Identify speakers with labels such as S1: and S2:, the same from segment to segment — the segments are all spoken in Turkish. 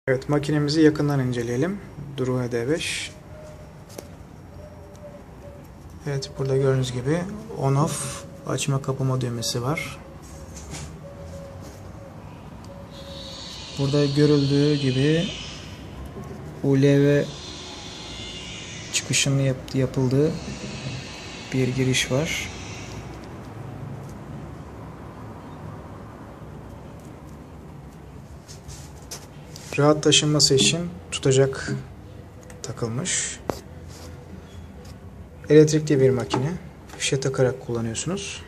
S1: Evet, makinemizi yakından inceleyelim. Duru HD5. Evet, burada gördüğünüz gibi on off açma kapama düğmesi var. Burada görüldüğü gibi ULV çıkışının yapıldığı bir giriş var. Rahat taşınması için tutacak takılmış. Elektrikli bir makine. Fişe takarak kullanıyorsunuz.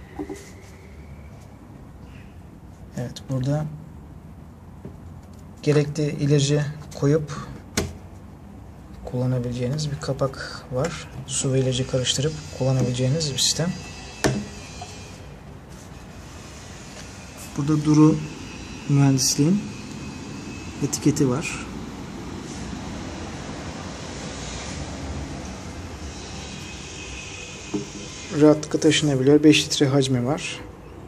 S1: Evet, burada gerekli ilacı koyup kullanabileceğiniz bir kapak var. Su ve ilacı karıştırıp kullanabileceğiniz bir sistem. Burada Duru mühendisliğin etiketi var. Rahatlıkla taşınabiliyor. 5 litre hacmi var.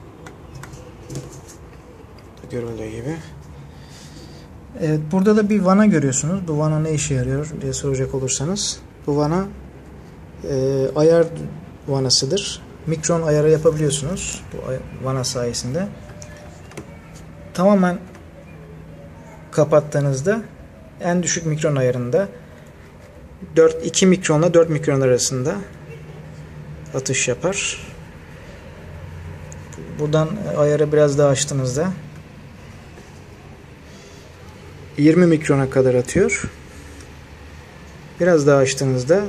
S1: Görüldüğü gibi. Evet, burada da bir vana görüyorsunuz. Bu vana ne işe yarıyor diye soracak olursanız. Bu vana ayar vanasıdır. Mikron ayarı yapabiliyorsunuz bu vana sayesinde. Tamamen kapattığınızda en düşük mikron ayarında 2 mikronla 4 mikron arasında atış yapar. Buradan ayarı biraz daha açtığınızda 20 mikrona kadar atıyor. Biraz daha açtığınızda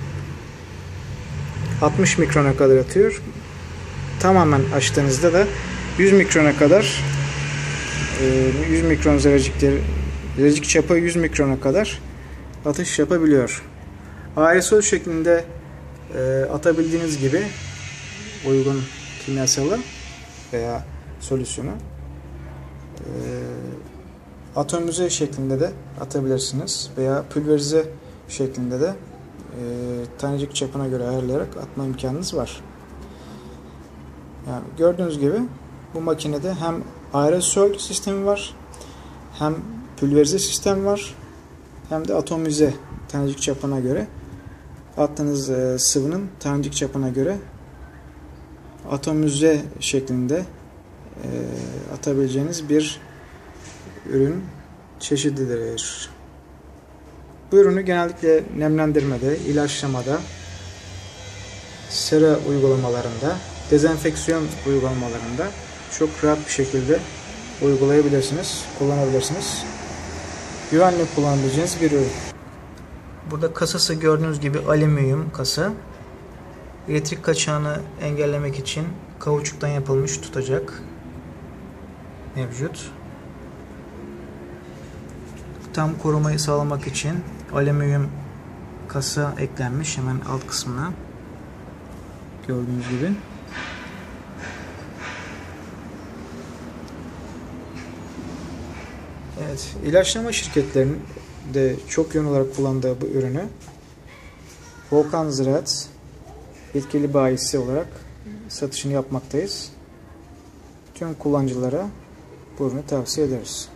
S1: 60 mikrona kadar atıyor. Tamamen açtığınızda da 100 mikrona kadar 100 mikron zerrecik çapı 100 mikrona kadar atış yapabiliyor. Aerosol şeklinde atabildiğiniz gibi uygun kimyasalı veya solüsyonu atomize şeklinde de atabilirsiniz veya pülverize şeklinde de tanecik çapına göre ayarlayarak atma imkanınız var. Yani gördüğünüz gibi bu makinede hem aerosol sistemi var, hem pülverize sistem var, hem de atomize tanecik çapına göre attığınız sıvının tanecik çapına göre atomize şeklinde atabileceğiniz bir ürün çeşididir. Bu ürünü genellikle nemlendirmede, ilaçlamada, sera uygulamalarında, dezenfeksiyon uygulamalarında çok rahat bir şekilde uygulayabilirsiniz, kullanabilirsiniz. Güvenli kullanabileceğiniz bir ürün. Burada kasası gördüğünüz gibi alüminyum kasa. Elektrik kaçağını engellemek için kauçuktan yapılmış tutacak mevcut. Tam korumayı sağlamak için alüminyum kasa eklenmiş hemen alt kısmına. Gördüğünüz gibi. Evet, ilaçlama şirketlerinin de çok yön olarak kullandığı bu ürünü Volkan Ziraat yetkili bayisi olarak satışını yapmaktayız. Tüm kullanıcılara bu ürünü tavsiye ederiz.